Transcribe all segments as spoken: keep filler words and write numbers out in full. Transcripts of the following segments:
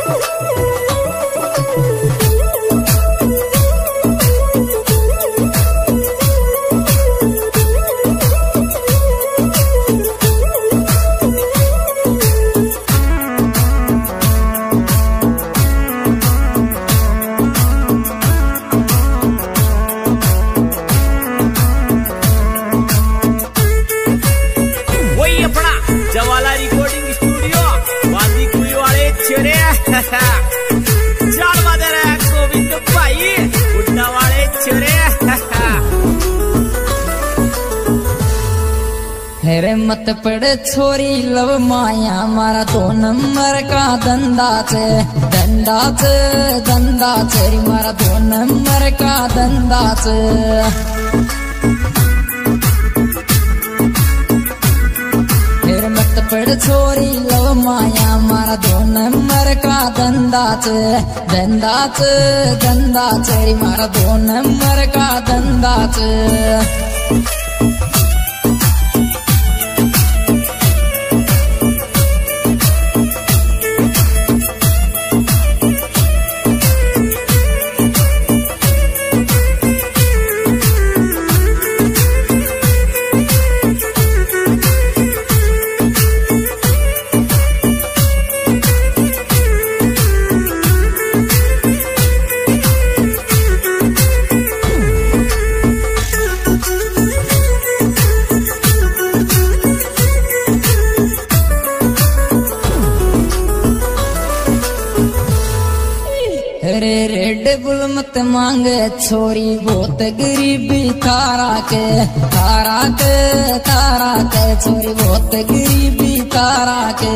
चाल बजा रहा गोविंद भाई उड़ना वाले छोरे। हेरे मत पड़े छोरी लव माया मारा दो नंबर का धंधा छे धंधा छे धंधा छेरी मारा दो नंबर का धंधा छे। हेरे मत पड़े छोरी लव माया मारा दो नंबर का धंधा छे धंधा छे धंधा छेरी मारा दो नंबर का धंधा छे। रे रेड बुल मत मांगे छोरी बहुत गरीबी तारा के तारा के तारा के छोरी बहुत गरीबी तारा के।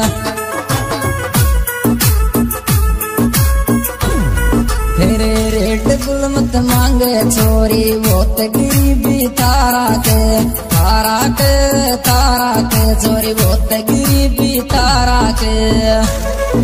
रे रेड बुल मत मांगे छोरी बहुत गरीबी तारा के तारा के तारा के छोरी बहुत गरीबी तारा के।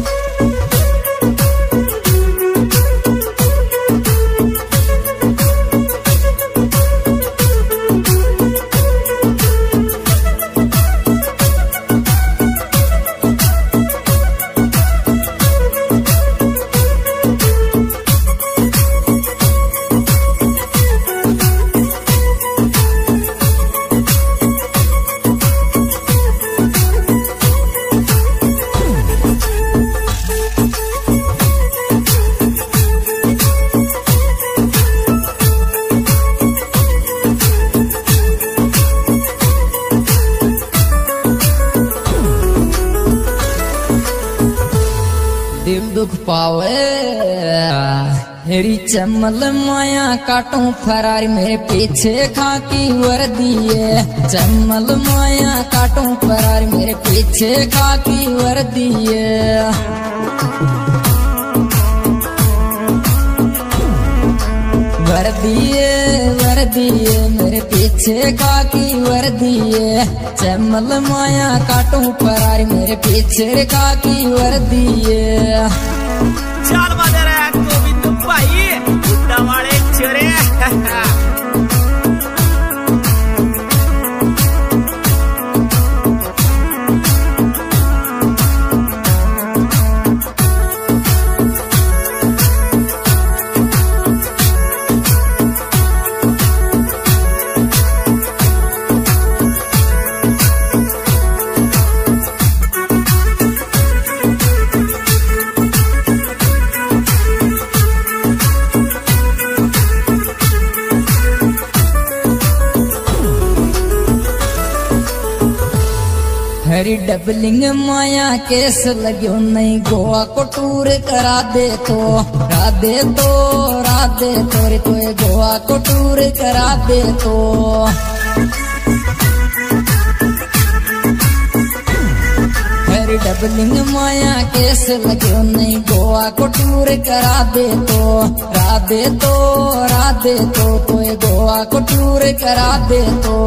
दिल दुख पावे हेरी चमल माया काटू फरारी मेरे पीछे खाकी वर्दी है चमल माया काटू फरारी मेरे पीछे खाकी वर्दी है। वर्दी है वर्दी है मेरे पीछे खाकी वर्दी है चमल माया काटू फरारी मेरे पीछे खाकी वर्दी है। चाल बजा रहा गोविंद भाई उड़ना वाले छोरे। हरी डबलिंग माया केस लग्यो नहीं गोवा को टूर करा दे तो रा दे तो रा दे तो रे तो गोवा को टूर करा दे तो। हरी डबलिंग माया केस लग्यो नहीं गोवा को टूर करा दे तो रा दे तो रा दे तो तो गोवा को टूर करा दे तो।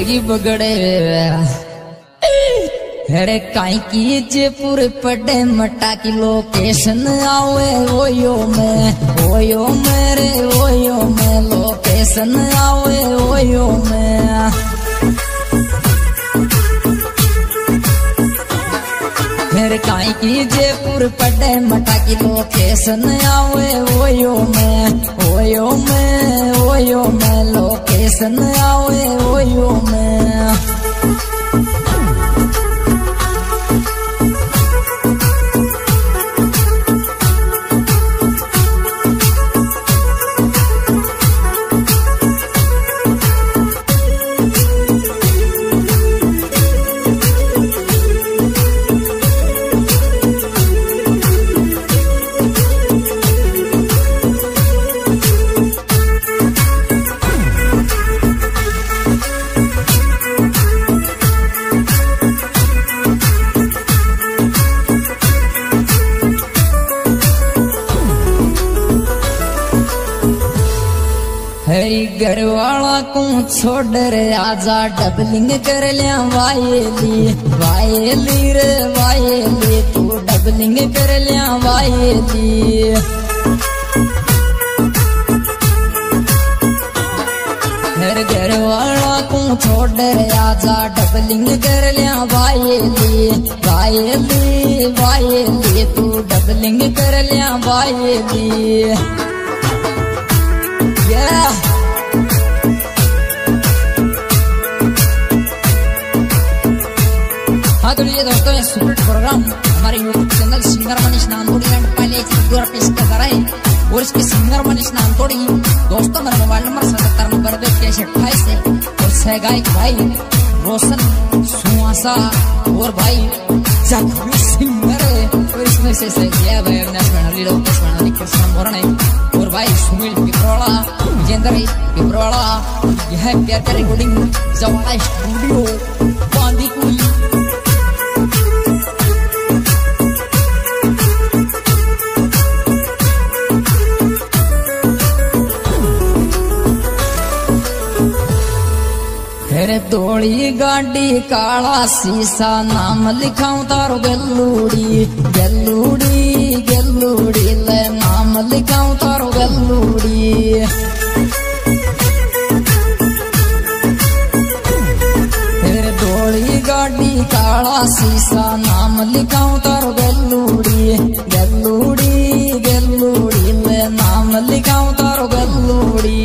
तेरी बगड़े अरे काई की जयपुर पड़े मटा की लोकेशन आवे ओयो में ओयो मेरे ओयो में लोकेशन आवे ओयो में फिर काई की जयपुर पड़े मटा की लोकेशन आवे ओयो में ओयो में ओयो में लोकेशन आवे ओयो में घर वाला को छोड़ रे आजा डबलिंग कर लिया वायली वायली रे वायली तू डबलिंग कर लिया वायली घर घर वाला को छोड़ रे आजा डबलिंग कर लिया वायली वायली वायली तू डबलिंग कर लिया वायली yeah हाँ तो ये दोस्तों ये सुपर प्रोग्राम हमारे YouTube channel singer Manish Nandodi and पहले एक पेश कर रहा है और इसके सिंगर मनीष नांदोड़ी दोस्तों मेरा मोबाइल नंबर सतहत्तर नंबर दो इक्यासी अट्ठाईस है और सहगायक भाई रोशन सुहासा और भाई जगवी सिंगर है और इसमें से यह भाई अविनाश बनर्जी लोकेश बनर्जी कृष्ण मोरण है और भाई सुनील पिपरोड़ा विजेंद्र पिपरोड़ा यह प्यार का रिकॉर्डिंग जवाड़ा स्टूडियो बांदीकुई दौड़ी गाड़ी काला शीशा नाम लिखाऊं तारो गल्लूड़ी गल्लूड़ी गल्लूड़ी ले नाम लिखाऊं तारो गल्लूड़ी फिर दौड़ी गाड़ी काला शीशा नाम लिखाऊं तारो गल्लूड़ी गल्लूड़ी गल्लूड़ी ले नाम लिखाऊं तारो गल्लूड़ी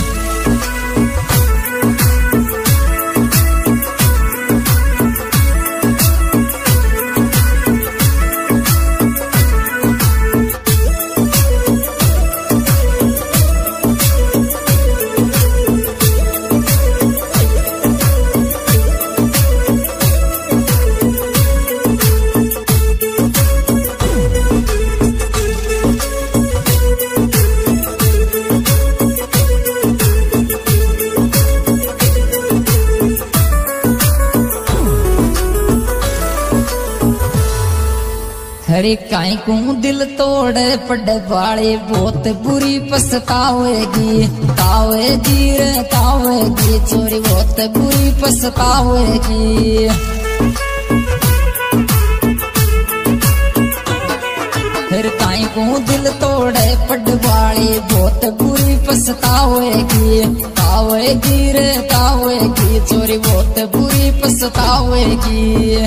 अरे काई को दिल तोड़े पड़े वाले बहुत बुरी पछतावेगी तावेगी रे तावेगी चोरी बहुत बुरी पछतावेगी फिर काई को दिल तोड़े पड़े वाले बहुत बुरी पछतावेगी तावेगी रे तावेगी चोरी बहुत बुरी पछतावेगी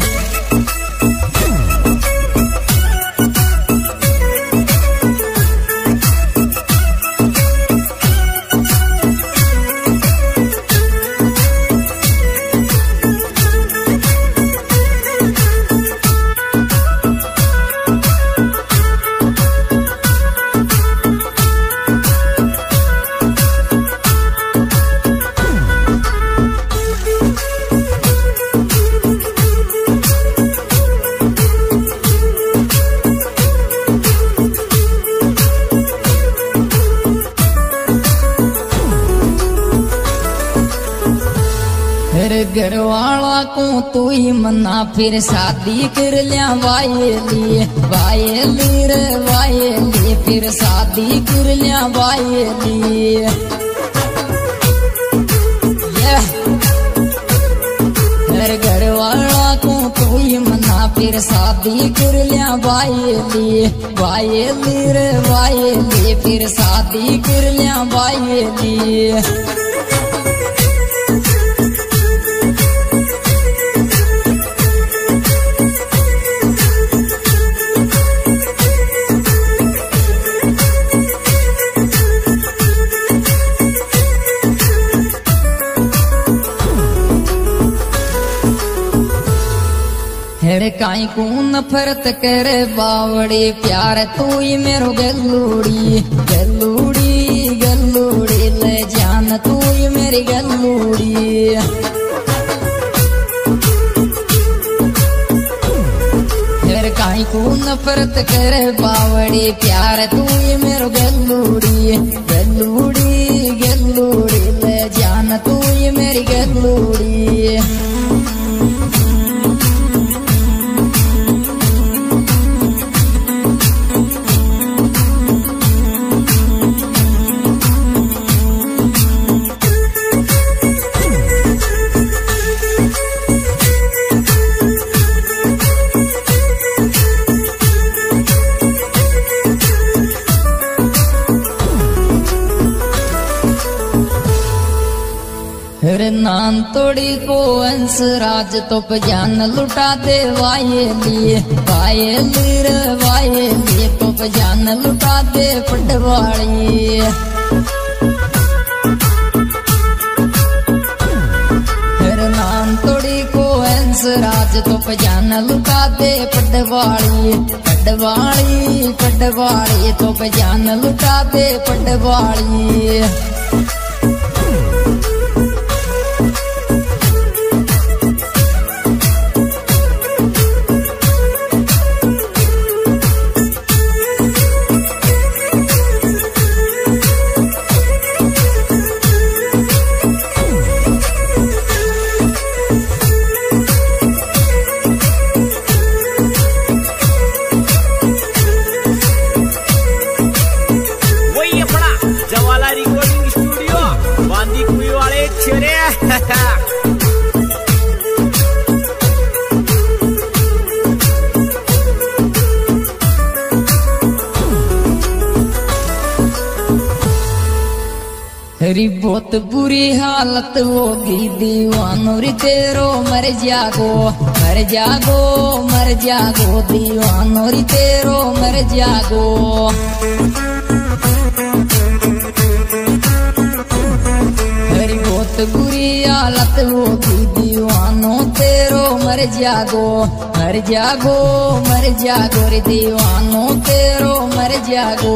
घर वाला को तू ही मना फिर शादी कर लिया वायली वायली रे वायली फिर शादी कर लिया वायली मेरे घर वाला को कोई मना फिर शादी कर लिया बायली बायली रे बायली फिर शादी कर लिया बायली। हेरे काई को नफरत करे बावड़ी प्यार तू ही मेरो गलूड़ी गलूड़ी गलूड़ी ले जान तू ही मेरी गलूड़ी। हेरे काई को नफरत करे बावड़ी प्यार तू ही मेरो गलूड़ी गलूड़ी गलूड़ी ले जान तू ही मेरी गलूड़ी। हेरे नान तोड़ी को अंश राज तो जान लुटा दे वायली वायली रे वायली तो जान लुटा दे पटवाड़ी। हेरे नान तोड़ी को अंश राज तो जान लुटा दे पटवाड़ी पटवाड़ी पटवाड़ी तो जान लुटा दे पटवाड़ी। तेरी बहुत बुरी हालत होगी दीवानो रे तेरो मर जागो मर जागो मर जागो दीवानो रे तेरो मर जागो। तेरी बहुत बुरी हालत होगी दीवानो तेरो मर जागो मर जागो मर जागो रे दीवानो तेरो मर जागो।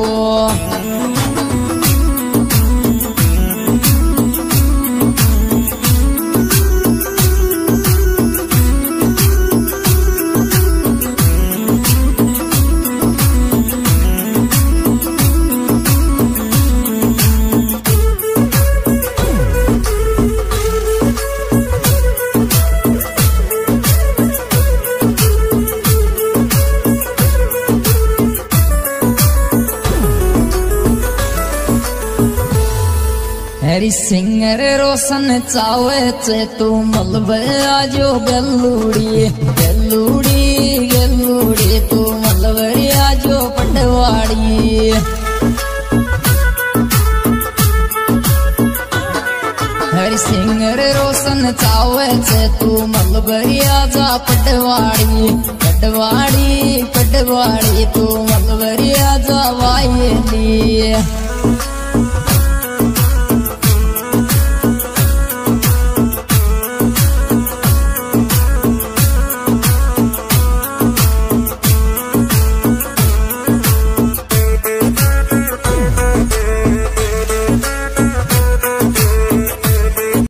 हरी सिंगर रोशन चावे चे तू मलबे आजो गलूड़ी गलूड़ी गलूड़ी तू मलबे आजो पटवाड़ी। हरी सिंगर रोशन चावे चे तू मलबे आजा पटवाड़ी पटवाड़ी पटवाड़ी तू मलबे आजा वायली।